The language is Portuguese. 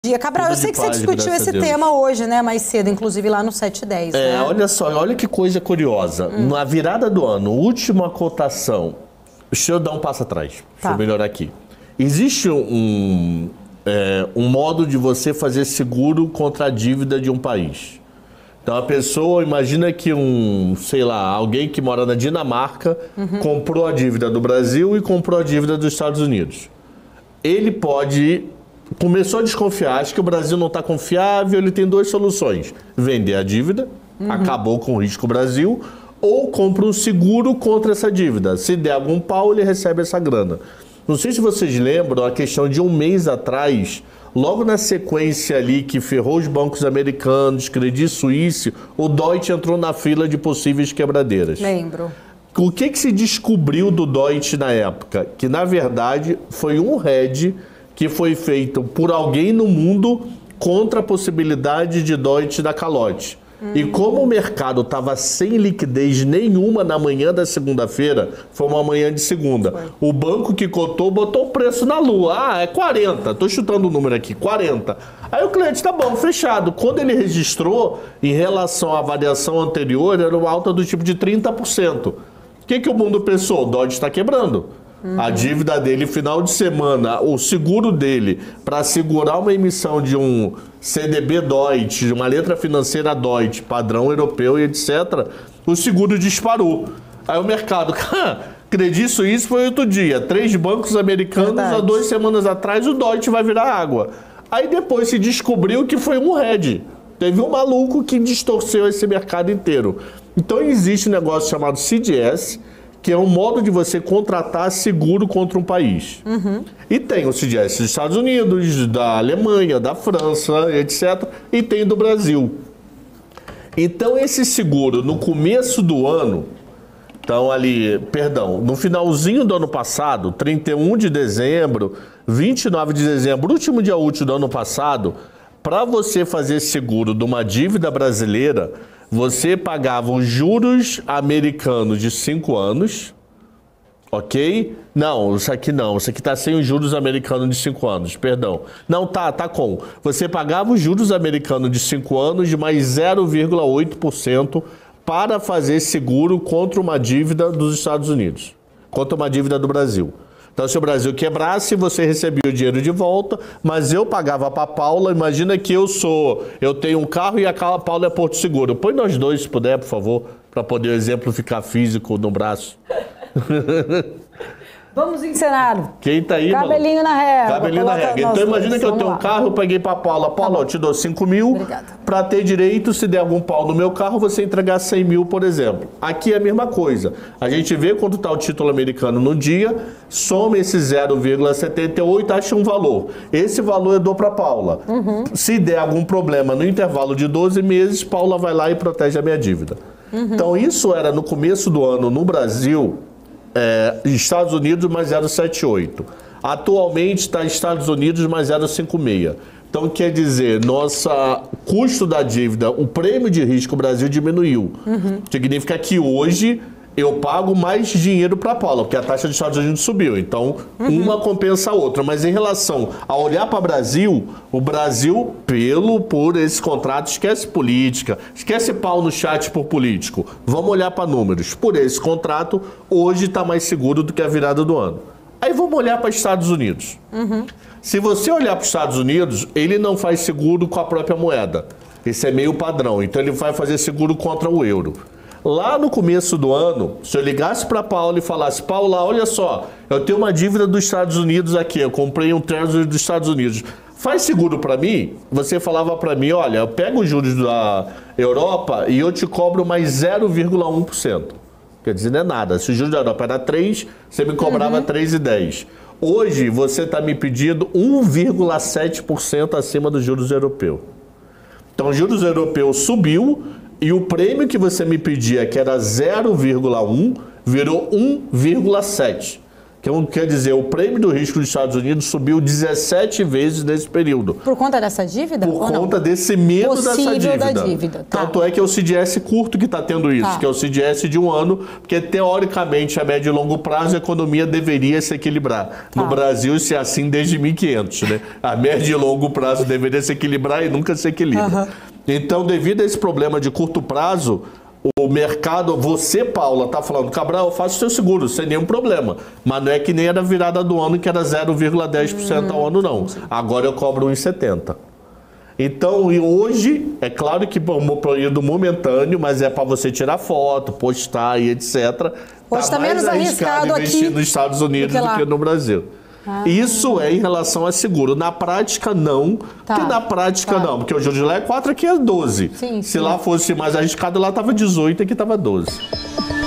Cabral, eu sei que você discutiu esse tema hoje, né, mais cedo, inclusive lá no 710. Né? Olha só, olha que coisa curiosa. Na virada do ano, última cotação. Deixa eu dar um passo atrás, deixa eu melhorar aqui. Existe um modo de você fazer seguro contra a dívida de um país. Então a pessoa, imagina que alguém que mora na Dinamarca comprou a dívida do Brasil e comprou a dívida dos Estados Unidos. Ele começou a desconfiar, acho que o Brasil não está confiável, ele tem duas soluções. Vender a dívida, acabou com o risco Brasil, ou compra um seguro contra essa dívida. Se der algum pau, ele recebe essa grana. Não sei se vocês lembram, a questão de um mês atrás, logo na sequência ali que ferrou os bancos americanos, Credit Suisse, o Deutsche entrou na fila de possíveis quebradeiras. Lembro. O que se descobriu do Deutsche na época? Que, na verdade, foi um hedge que foi feito por alguém no mundo contra a possibilidade de Deutsche dar calote. E como o mercado estava sem liquidez nenhuma na manhã da segunda-feira, foi uma manhã de segunda, o banco que cotou botou o preço na lua. É 40, estou chutando o número aqui, 40. Aí o cliente, tá bom, fechado. Quando ele registrou, em relação à variação anterior, era uma alta do tipo de 30%. O que o mundo pensou? O Deutsche está quebrando. A dívida dele, final de semana, o seguro dele, para segurar uma emissão de um CDB Deutsche, de uma letra financeira Deutsche, padrão europeu e etc., o seguro disparou. Aí o mercado, Credit Suisse foi outro dia, 3 bancos americanos, há 2 semanas atrás, o Deutsche vai virar água. Aí depois se descobriu que foi um hedge. Teve um maluco que distorceu esse mercado inteiro. Então existe um negócio chamado CDS, que é um modo de você contratar seguro contra um país. E tem o CDS dos Estados Unidos, da Alemanha, da França, etc. E tem do Brasil. Então esse seguro, no começo do ano, no finalzinho do ano passado, 31 de dezembro, 29 de dezembro, último dia útil do ano passado, para você fazer seguro de uma dívida brasileira, você pagava os juros americanos de 5 anos, ok? Não, isso aqui não. Isso aqui está sem os juros americanos de 5 anos, perdão. Não, tá com. Você pagava os juros americanos de 5 anos de mais 0,8% para fazer seguro contra uma dívida dos Estados Unidos, contra uma dívida do Brasil. Então, se o Brasil quebrasse, você recebia o dinheiro de volta, mas eu pagava para a Paula. Imagina que eu tenho um carro e a Paula é Porto Seguro. Põe nós dois, se puder, por favor, para poder o exemplo ficar físico no braço. Vamos encenar. Quem tá aí, Cabelinho na régua. Cabelinho na régua. Então imagina que eu tenho um carro, eu paguei pra Paula. Paula, eu te dou 5 mil. Para ter direito, se der algum pau no meu carro, você entregar 100 mil, por exemplo. Aqui é a mesma coisa. A gente vê quanto está o título americano no dia, soma esse 0,78, acha um valor. Esse valor eu dou para Paula. Se der algum problema no intervalo de 12 meses, Paula vai lá e protege a minha dívida. Então isso era no começo do ano no Brasil, Estados Unidos mais 0,78. Atualmente está Estados Unidos mais 0,56. Então quer dizer, nosso custo da dívida, o prêmio de risco Brasil diminuiu. Significa que hoje eu pago mais dinheiro para a Paula, porque a taxa dos Estados Unidos subiu. Então uma compensa a outra. Mas em relação a olhar para o Brasil por esse contrato, esquece política, esquece pau no chat por político. Vamos olhar para números. Por esse contrato, hoje está mais seguro do que a virada do ano. Aí vamos olhar para os Estados Unidos. Se você olhar para os Estados Unidos, ele não faz seguro com a própria moeda. Esse é meio padrão. Então ele vai fazer seguro contra o euro. Lá no começo do ano, se eu ligasse para a Paula e falasse, Paula, olha só, eu tenho uma dívida dos Estados Unidos aqui, eu comprei um Treasury dos Estados Unidos, faz seguro para mim? Você falava para mim, olha, eu pego os juros da Europa e eu te cobro mais 0,1%. Quer dizer, não é nada. Se o juros da Europa era 3, você me cobrava 3,10. Hoje, você está me pedindo 1,7% acima dos juros europeus. Então, os juros europeus subiu e o prêmio que você me pedia, que era 0,1, virou 1,7. Que quer dizer, o prêmio do risco dos Estados Unidos subiu 17 vezes nesse período. Por conta dessa dívida? Por conta desse medo possível dessa da dívida. Tá. Tanto é que é o CDS curto que está tendo isso, que é o CDS de 1 ano, porque teoricamente a médio e longo prazo a economia deveria se equilibrar. No Brasil isso é assim desde 1500, né? A médio e longo prazo deveria se equilibrar e nunca se equilibra. Então, devido a esse problema de curto prazo, o mercado, você, Paula, tá falando, Cabral, eu faço seu seguro, sem nenhum problema. Mas não é que nem era virada do ano, que era 0,10% ao ano, não. Agora eu cobro 1,70%. Então, e hoje, é claro que é um período momentâneo, mas é para você tirar foto, postar e etc. Hoje está menos arriscado investir aqui nos Estados Unidos do que no Brasil. Isso é em relação a seguro. Na prática, não. Porque na prática, não. Porque o juros de lá é 4, aqui é 12. Sim, Se lá fosse mais arriscado, lá estava 18 e aqui estava 12.